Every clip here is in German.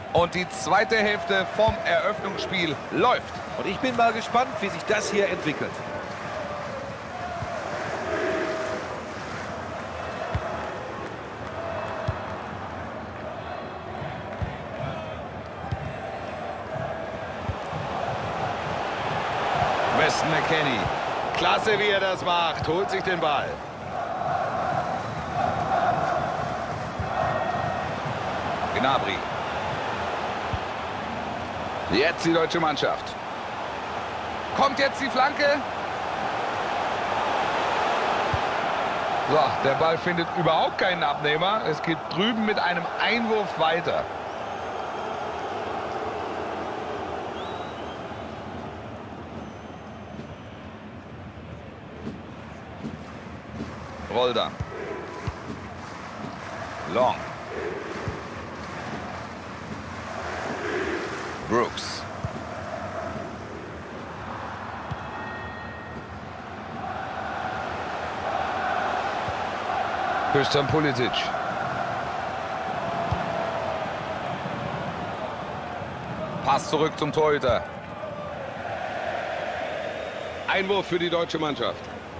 Und die zweite Hälfte vom Eröffnungsspiel läuft. Und ich bin mal gespannt, wie sich das hier entwickelt. Weston McKennie. Klasse, wie er das macht. Holt sich den Ball. Gnabry. Jetzt die deutsche Mannschaft. Kommt jetzt die Flanke. So, der Ball findet überhaupt keinen Abnehmer. Es geht drüben mit einem Einwurf weiter. Roldan. Long. Brooks. Christian Pulisic. Pass zurück zum Torhüter. Einwurf für die deutsche Mannschaft.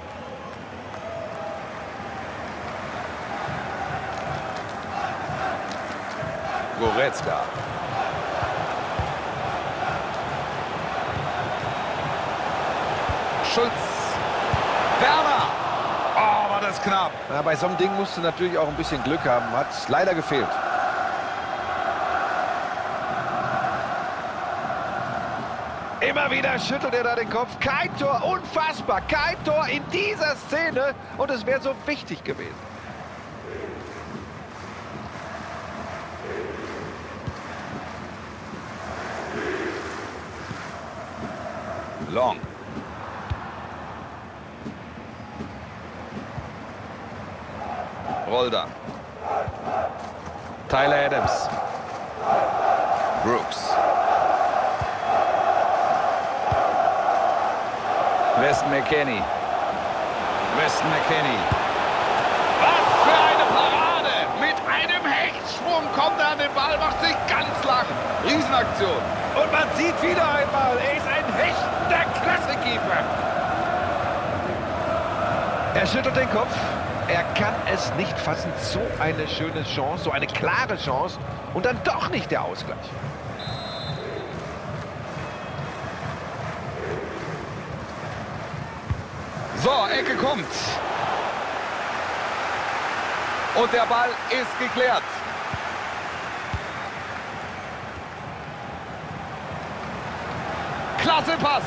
Goretzka. Schulz. Werner. Oh, war das knapp. Na, bei so einem Ding musst du natürlich auch ein bisschen Glück haben. Hat leider gefehlt. Immer wieder schüttelt er da den Kopf. Kein Tor, unfassbar. Kein Tor in dieser Szene. Und es wäre so wichtig gewesen. Long. Roldan. Tyler Adams. Brooks. Weston McKennie. Weston McKennie. Was für eine Parade! Mit einem Hechtsprung kommt er an den Ball, macht sich ganz lang. Riesenaktion. Und man sieht wieder einmal, er ist ein hechter Klassekeeper. Er schüttelt den Kopf. Er kann es nicht fassen. So eine schöne Chance, so eine klare Chance. Und dann doch nicht der Ausgleich. So, Ecke kommt. Und der Ball ist geklärt. Klasse Pass.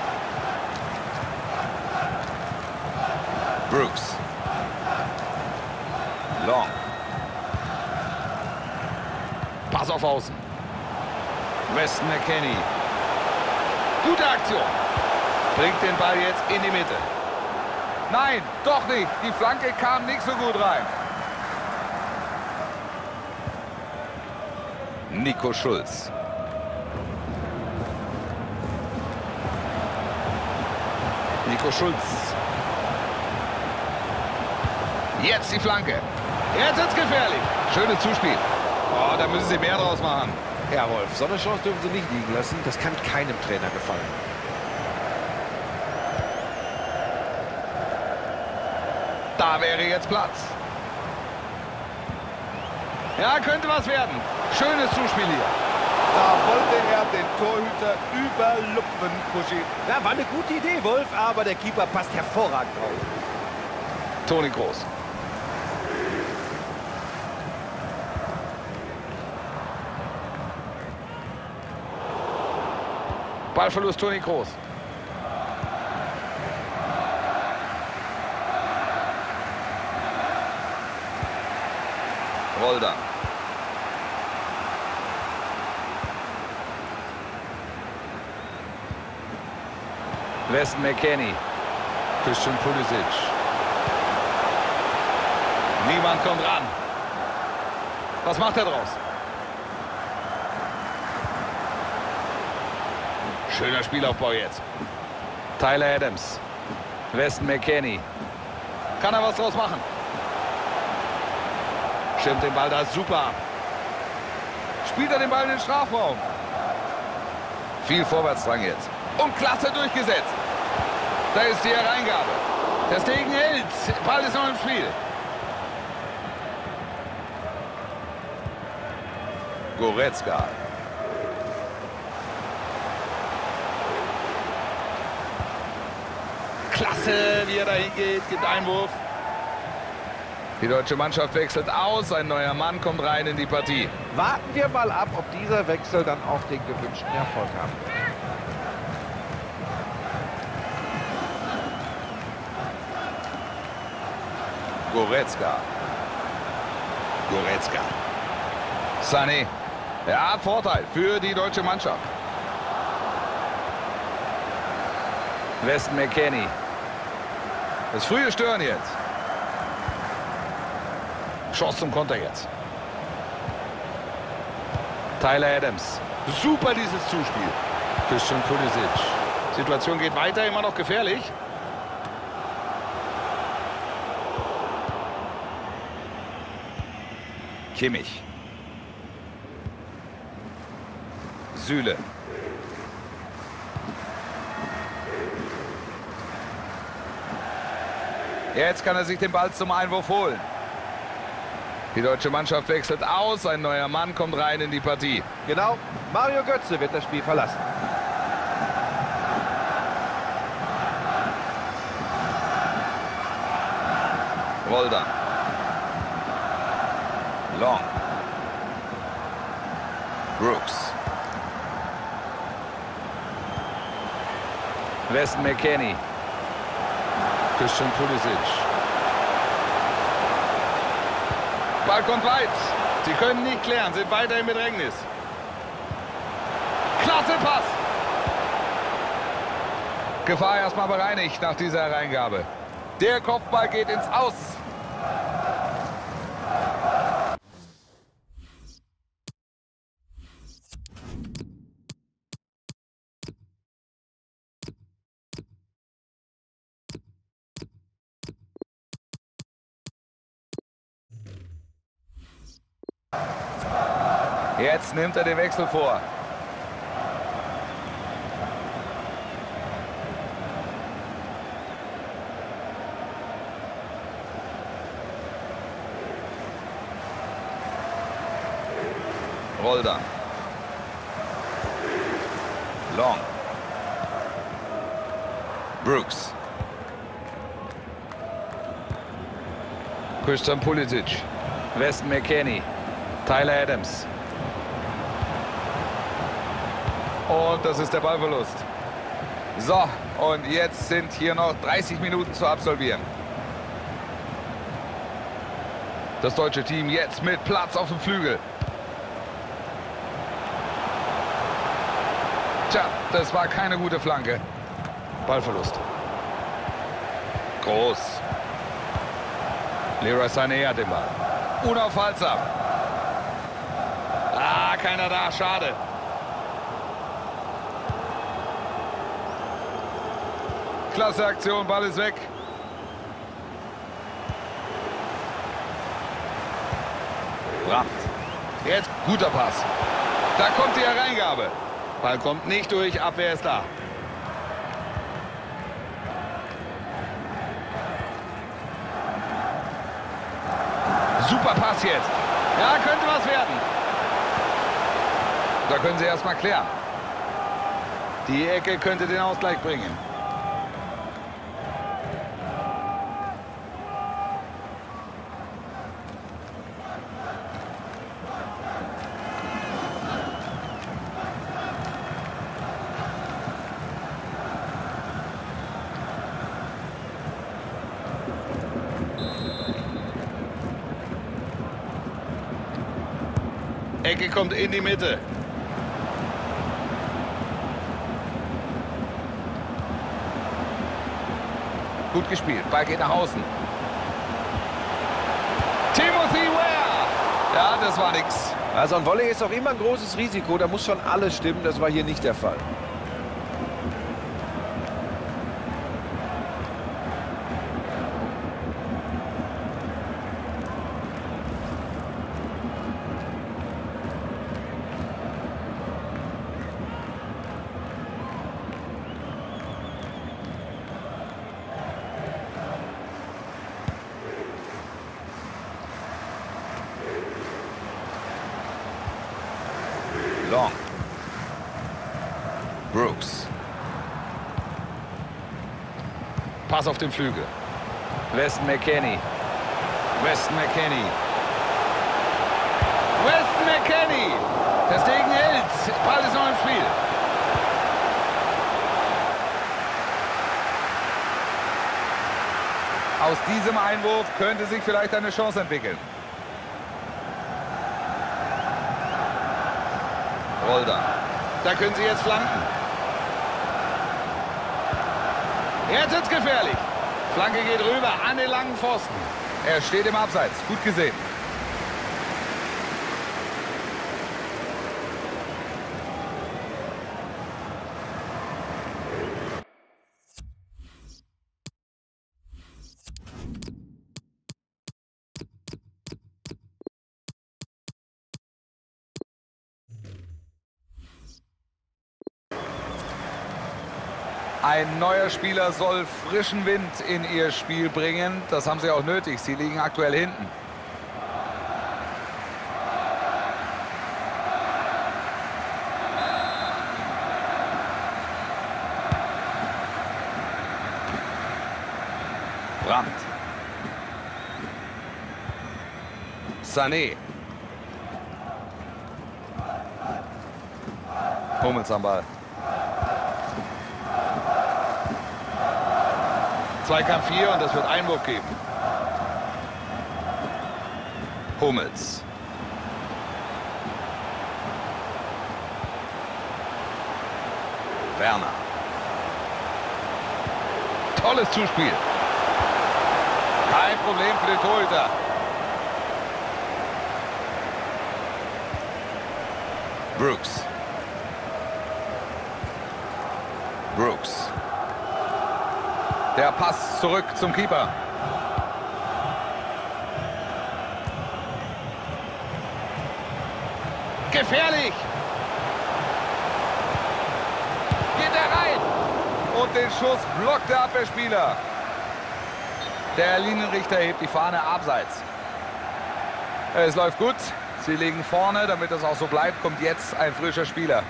Brooks. Long. Pass auf Außen. Weston McKennie. Gute Aktion. Bringt den Ball jetzt in die Mitte. Nein, doch nicht. Die Flanke kam nicht so gut rein. Nico Schulz. Nico Schulz. Jetzt die Flanke. Jetzt ist gefährlich. Schönes Zuspiel. Oh, da müssen sie mehr draus machen. Ja, Wolf, so eine Chance dürfen sie nicht liegen lassen. Das kann keinem Trainer gefallen. Da wäre jetzt Platz. Ja, könnte was werden. Schönes Zuspiel hier. Da wollte er den Torhüter überlupfen, Kuschi. Ja, war eine gute Idee, Wolf, aber der Keeper passt hervorragend drauf. Toni Kroos. Ballverlust Toni Kroos. Roldan. Weston McKennie. Christian Pulisic. Niemand kommt ran. Was macht er draus? Schöner Spielaufbau jetzt. Tyler Adams. Weston McKennie. Kann er was draus machen? Stimmt den Ball da super ab. Spielt er den Ball in den Strafraum. Viel Vorwärtsdrang jetzt. Und klasse durchgesetzt. Da ist die Hereingabe. Der Stegen hält. Ball ist noch im Spiel. Goretzka. Klasse, wie er da hingeht. Gibt Einwurf. Die deutsche Mannschaft wechselt aus. Ein neuer Mann kommt rein in die Partie. Warten wir mal ab, ob dieser Wechsel dann auch den gewünschten Erfolg haben wird. Goretzka. Goretzka. Sané. Ja, Vorteil für die deutsche Mannschaft. Weston McKennie. Das frühe Stören jetzt. Chance zum Konter jetzt. Tyler Adams. Super dieses Zuspiel. Christian Pulisic. Situation geht weiter, immer noch gefährlich. Kimmich. Süle. Jetzt kann er sich den Ball zum Einwurf holen. Die deutsche Mannschaft wechselt aus. Ein neuer Mann kommt rein in die Partie. Genau, Mario Götze wird das Spiel verlassen. Roldan. Long. Brooks. Weston McKennie. Christian Pulisic. Ball kommt weit. Sie können nicht klären, sind weiter im Bedrängnis. Klasse Pass. Gefahr erstmal bereinigt nach dieser Hereingabe. Der Kopfball geht ins Aus. Jetzt nimmt er den Wechsel vor. Roldan. Long. Brooks. Christian Pulisic. Weston McKennie. Tyler Adams. Und das ist der Ballverlust. So, und jetzt sind hier noch 30 Minuten zu absolvieren. Das deutsche Team jetzt mit Platz auf dem Flügel. Tja, das war keine gute Flanke. Ballverlust. Groß. Leroy Sané hat den Ball. Unaufhaltsam. Ah, keiner da, schade. Klasse Aktion, Ball ist weg. Brandt. Jetzt guter Pass. Da kommt die Hereingabe. Ball kommt nicht durch, Abwehr ist da. Super Pass jetzt. Ja, könnte was werden. Da können sie erstmal klären. Die Ecke könnte den Ausgleich bringen. Ecke kommt in die Mitte. Gut gespielt. Ball geht nach außen. Timothy Weah. Ja, das war nix. Also ein Volley ist auch immer ein großes Risiko. Da muss schon alles stimmen. Das war hier nicht der Fall. Pass auf den Flügel. Weston McKennie. Weston McKennie. Weston McKennie. Der Stegen hält. Ball ist noch im Spiel. Aus diesem Einwurf könnte sich vielleicht eine Chance entwickeln. Roldan. Da können sie jetzt flanken. Jetzt wird's gefährlich. Flanke geht rüber an den langen Pfosten. Er steht im Abseits. Gut gesehen. Ein neuer Spieler soll frischen Wind in ihr Spiel bringen. Das haben sie auch nötig. Sie liegen aktuell hinten. Brandt. Sané. Hummels am Ball. Zweikampf 4 und es wird Einwurf geben. Hummels. Werner. Tolles Zuspiel. Kein Problem für den Torhüter. Brooks. Brooks. Der Pass zurück zum Keeper. Gefährlich. Geht er rein. Und den Schuss blockt der Abwehrspieler. Der Linienrichter hebt die Fahne abseits. Es läuft gut. Sie liegen vorne. Damit es auch so bleibt, kommt jetzt ein frischer Spieler.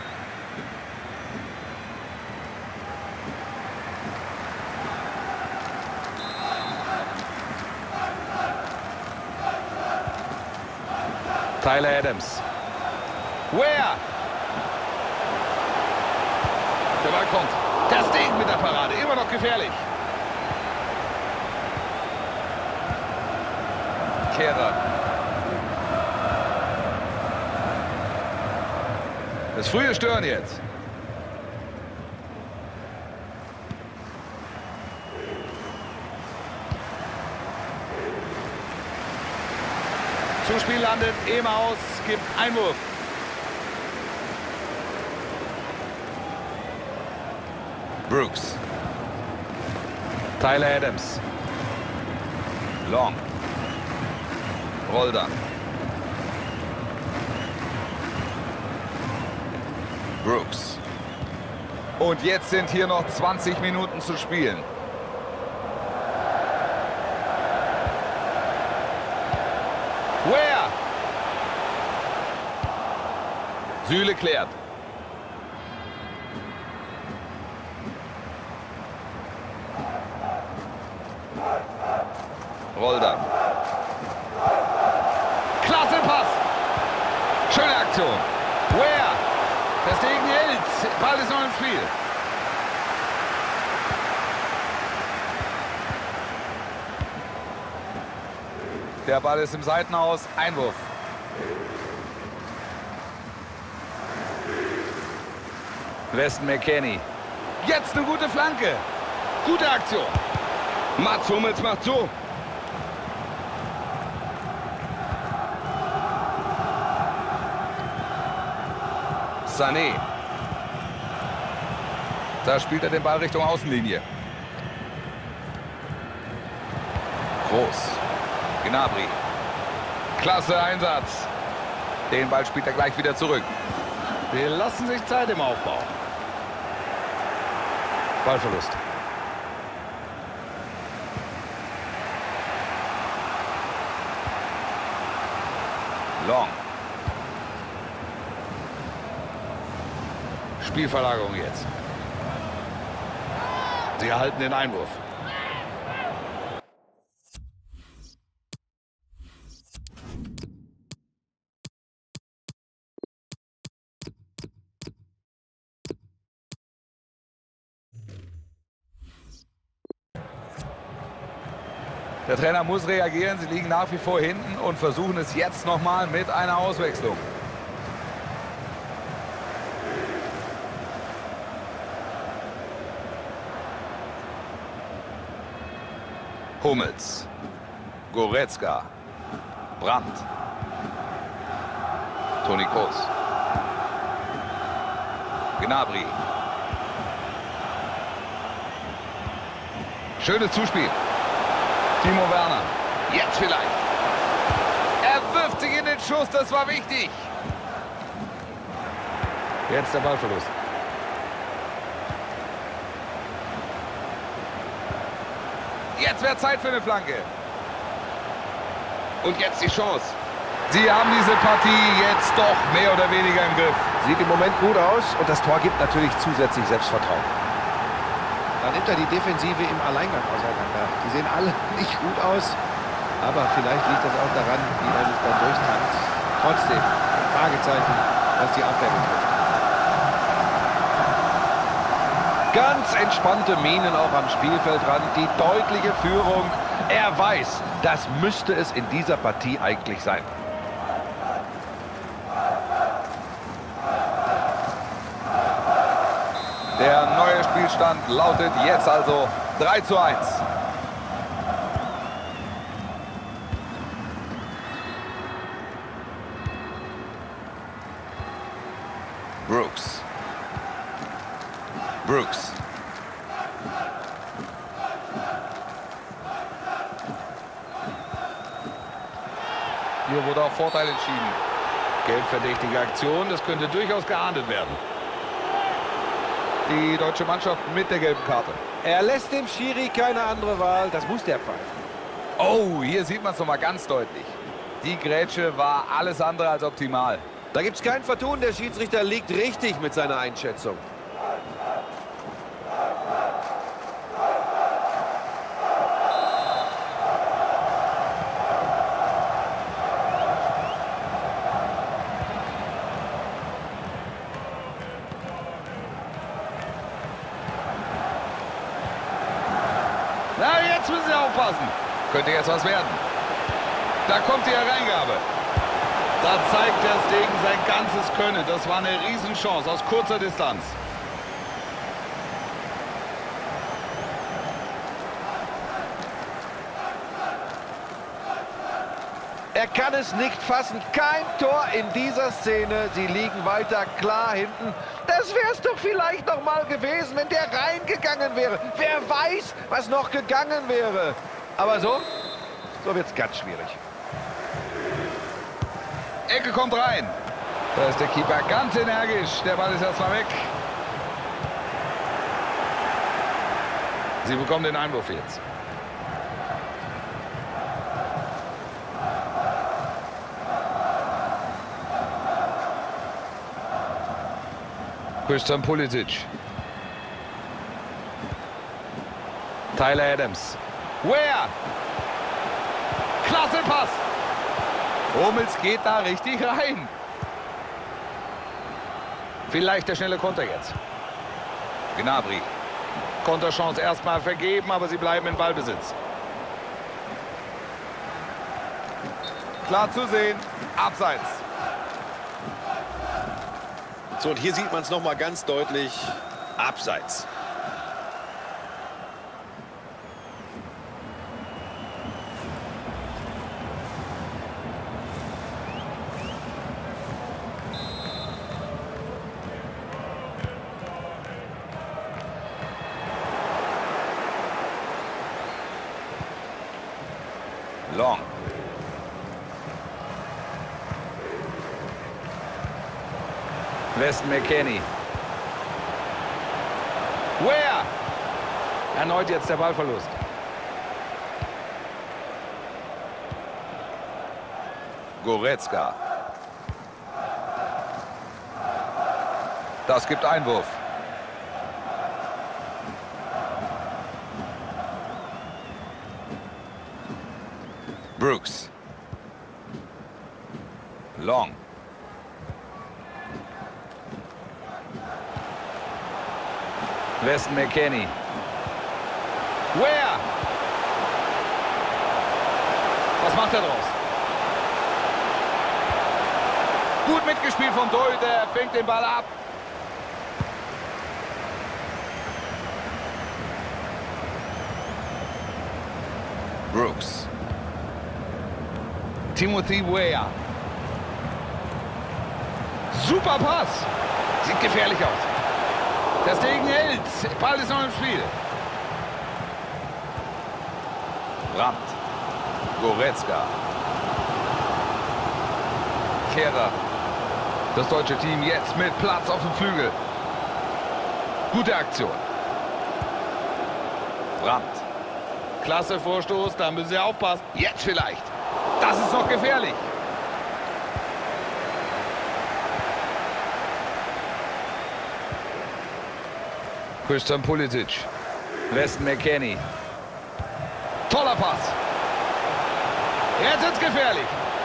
Tyler Adams. Where? Der Ball kommt. Der Stegen mit der Parade. Immer noch gefährlich. Kehrer. Das frühe Stören jetzt. Zuspiel landet im Aus, gibt Einwurf. Brooks. Tyler Adams. Long. Roldan. Brooks. Und jetzt sind hier noch 20 Minuten zu spielen. Where? Süle klärt. Roldan. Klasse Pass. Schöne Aktion. Where? Der Stegen hält. Ball ist noch im Spiel. Der Ball ist im Seitenaus. Einwurf. Weston McKennie. Jetzt eine gute Flanke. Gute Aktion. Mats Hummels macht zu. Sané. Da spielt er den Ball Richtung Außenlinie. Groß. Gnabry. Klasse Einsatz. Den Ball spielt er gleich wieder zurück. Wir lassen sich Zeit im Aufbau. Ballverlust. Long. Spielverlagerung jetzt. Sie erhalten den Einwurf. Der Trainer muss reagieren. Sie liegen nach wie vor hinten und versuchen es jetzt nochmal mit einer Auswechslung. Hummels. Goretzka. Brandt. Toni Kroos. Gnabry. Schönes Zuspiel. Timo Werner. Jetzt vielleicht. Er wirft sich in den Schuss. Das war wichtig. Jetzt der Ballverlust. Jetzt wäre Zeit für eine Flanke. Und jetzt die Chance. Sie haben diese Partie jetzt doch mehr oder weniger im Griff. Sieht im Moment gut aus und das Tor gibt natürlich zusätzlich Selbstvertrauen. Da nimmt er die Defensive im Alleingang auseinander. Die sehen alle nicht gut aus, aber vielleicht liegt das auch daran, wie er sich dann durchtankt. Trotzdem, Fragezeichen, was die Abwehr betrifft. Ganz entspannte Mienen auch am Spielfeldrand, die deutliche Führung. Er weiß, das müsste es in dieser Partie eigentlich sein. Der neue Spielstand lautet jetzt also 3:1. Brooks. Brooks. Hier wurde auf Vorteil entschieden. Geldverdächtige Aktion, das könnte durchaus geahndet werden. Die deutsche Mannschaft mit der gelben Karte. Er lässt dem Schiri keine andere Wahl, das muss der pfeifen. Oh, hier sieht man es nochmal ganz deutlich. Die Grätsche war alles andere als optimal. Da gibt es kein Vertun, der Schiedsrichter liegt richtig mit seiner Einschätzung. Na, jetzt müssen Sie aufpassen. Könnte jetzt was werden. Da kommt die Hereingabe. Da zeigt der Stegen sein ganzes Können. Das war eine Riesenchance aus kurzer Distanz. Er kann es nicht fassen. Kein Tor in dieser Szene. Sie liegen weiter klar hinten. Das wäre es doch vielleicht noch mal gewesen, wenn der reingegangen wäre. Wer weiß, was noch gegangen wäre. Aber so wird es ganz schwierig. Ecke kommt rein. Da ist der Keeper ganz energisch. Der Ball ist erstmal weg. Sie bekommen den Einwurf jetzt. Christian Pulisic. Tyler Adams. Where? Klasse Pass. Hummels geht da richtig rein. Vielleicht der schnelle Konter jetzt. Gnabry. Konterchance erstmal vergeben, aber sie bleiben in Ballbesitz. Klar zu sehen. Abseits. So, und hier sieht man es noch mal ganz deutlich. Abseits. Long. Weston McKennie. Where? Erneut jetzt der Ballverlust. Goretzka. Das gibt Einwurf. Brooks. Long. Weston McKennie. Where? Was macht er draus? Gut mitgespielt vom Torhüter, er fängt den Ball ab. Brooks. Timothy Weah. Super Pass. Sieht gefährlich aus. Das Ding hält. Ball ist noch im Spiel. Brandt. Goretzka. Kehrer. Das deutsche Team jetzt mit Platz auf dem Flügel. Gute Aktion. Brandt. Klasse Vorstoß, da müssen Sie aufpassen. Jetzt vielleicht. Das ist noch gefährlich. Christian Pulisic. Weston McKennie. Toller Pass. Jetzt wird's gefährlich.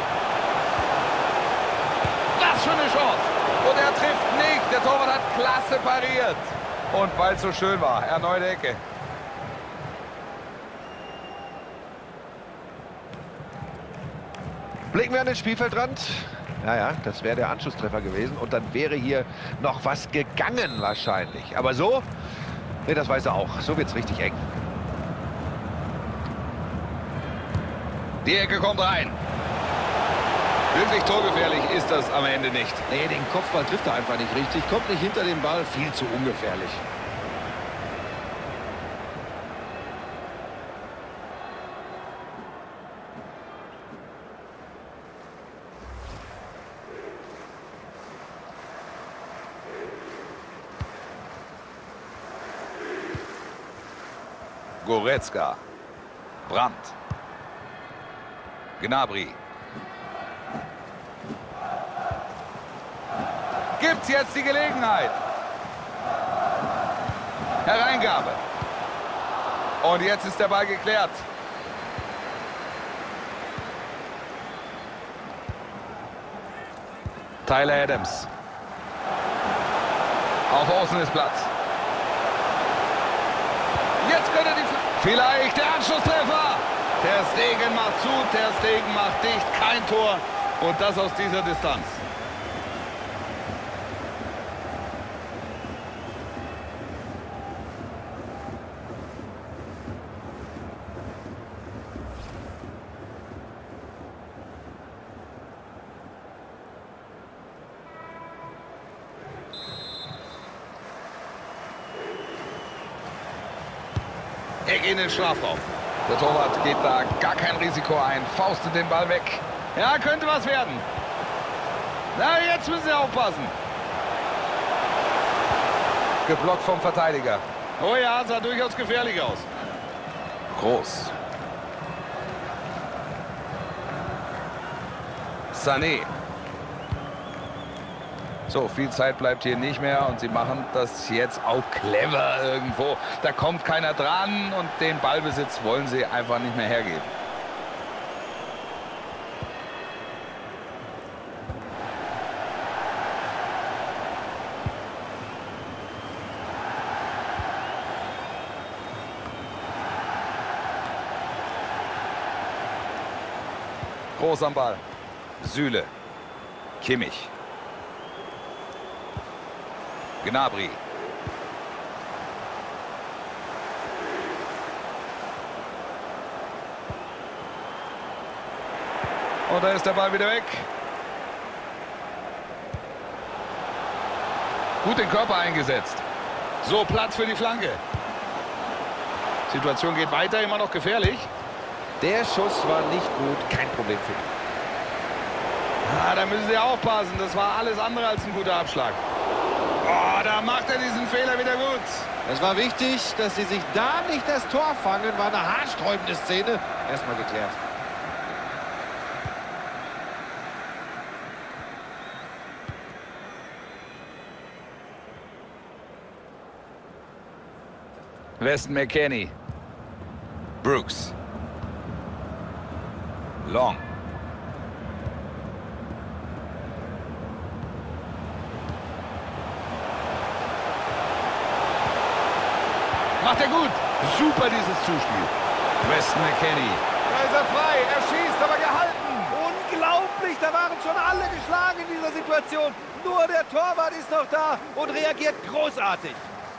Was für eine Chance. Und er trifft nicht. Der Torwart hat klasse pariert. Und weil es so schön war, erneute Ecke. Blicken wir an den Spielfeldrand. Ja, das wäre der Anschlusstreffer gewesen. Und dann wäre hier noch was gegangen wahrscheinlich. Aber so, nee, das weiß er auch. So wird es richtig eng. Die Ecke kommt rein. Wirklich torgefährlich ist das am Ende nicht. Nee, den Kopfball trifft er einfach nicht richtig. Kommt nicht hinter den Ball. Viel zu ungefährlich. Goretzka. Brandt. Gnabry. Gibt's jetzt die Gelegenheit. Hereingabe. Und jetzt ist der Ball geklärt. Tyler Adams. Auf Außen ist Platz. Jetzt könnte die... Vielleicht der Anschlusstreffer. Ter Stegen macht zu, Ter Stegen macht dicht. Kein Tor. Und das aus dieser Distanz. Eck in den Strafraum. Der Torwart geht da gar kein Risiko ein. Faustet den Ball weg. Ja, könnte was werden. Na, jetzt müssen Sie aufpassen. Geblockt vom Verteidiger. Oh ja, sah durchaus gefährlich aus. Groß. Sané. So, viel Zeit bleibt hier nicht mehr und sie machen das jetzt auch clever irgendwo. Da kommt keiner dran und den Ballbesitz wollen sie einfach nicht mehr hergeben. Groß am Ball. Süle. Kimmich. Gnabry. Und da ist der Ball wieder weg. Gut den Körper eingesetzt. So, Platz für die Flanke. Situation geht weiter, immer noch gefährlich. Der Schuss war nicht gut, kein Problem für ihn. Ah, da müssen Sie aufpassen, das war alles andere als ein guter Abschlag. Oh, da macht er diesen Fehler wieder gut. Es war wichtig, dass sie sich da nicht das Tor fangen. War eine haarsträubende Szene. Erstmal geklärt. Weston McKennie. Brooks. Long. Macht er gut. Super dieses Zuspiel. Weston McKennie. Da ist er frei. Er schießt, aber gehalten. Unglaublich, da waren schon alle geschlagen in dieser Situation. Nur der Torwart ist noch da und reagiert großartig.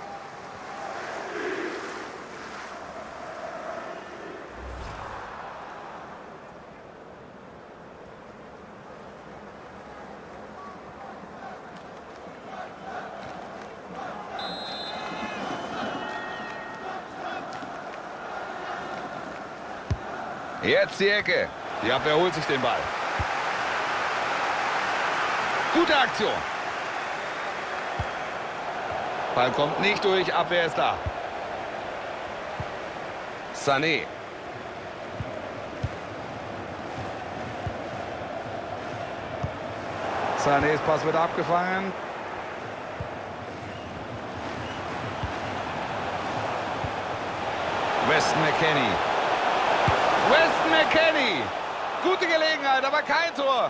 Jetzt die Ecke. Die Abwehr holt sich den Ball. Gute Aktion. Ball kommt nicht durch, Abwehr ist da. Sané. Sanés Pass wird abgefangen. Weston McKennie. Weston McKennie. Gute Gelegenheit, aber kein Tor.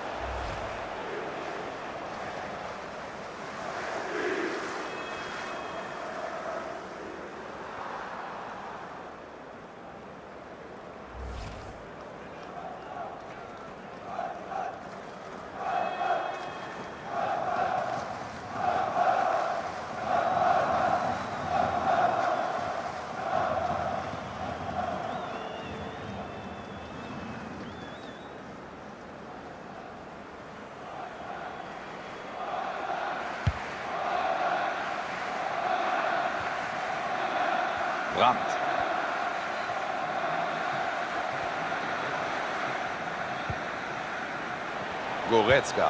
Brandt. Goretzka.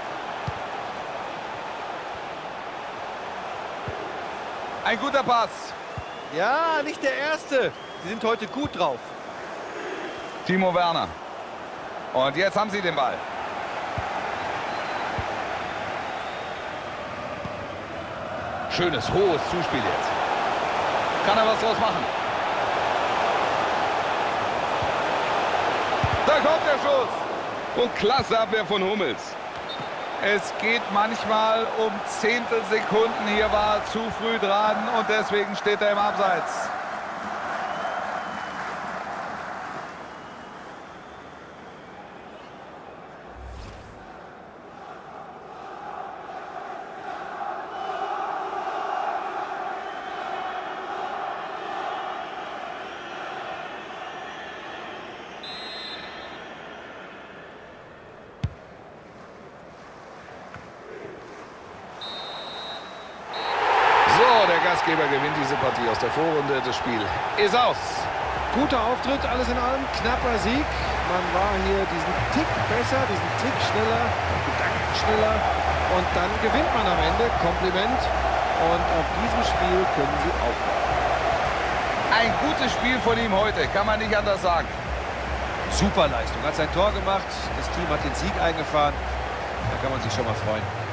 Ein guter Pass. Ja, nicht der erste. Sie sind heute gut drauf. Timo Werner. Und jetzt haben sie den Ball. Schönes, hohes Zuspiel jetzt. Kann er was draus machen? Da kommt der Schuss. Und klasse Abwehr von Hummels. Es geht manchmal um Zehntelsekunden. Hier war er zu früh dran und deswegen steht er im Abseits. Der Gastgeber gewinnt diese Partie aus der Vorrunde. Das Spiel ist aus. Guter Auftritt, alles in allem, knapper Sieg. Man war hier diesen Tick besser, diesen Tick schneller, Gedanken schneller. Und dann gewinnt man am Ende. Kompliment. Und auf diesem Spiel können Sie aufbauen. Ein gutes Spiel von ihm heute, kann man nicht anders sagen. Super Leistung, hat sein Tor gemacht. Das Team hat den Sieg eingefahren. Da kann man sich schon mal freuen.